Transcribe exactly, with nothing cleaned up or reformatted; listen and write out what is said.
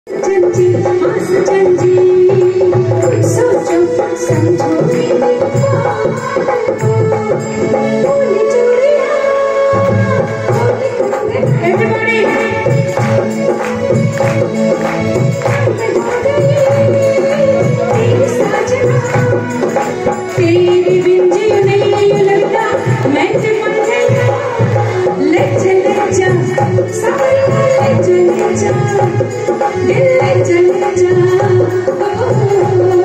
चंजी हाँ सचंजी सोचो समझो मेरी बोली चूड़िया everybody तेरी साजना तेरी बिन जी नहीं लगता मैं तो मर गया ले चले जा सारी ले चले जा दिल ले चले जा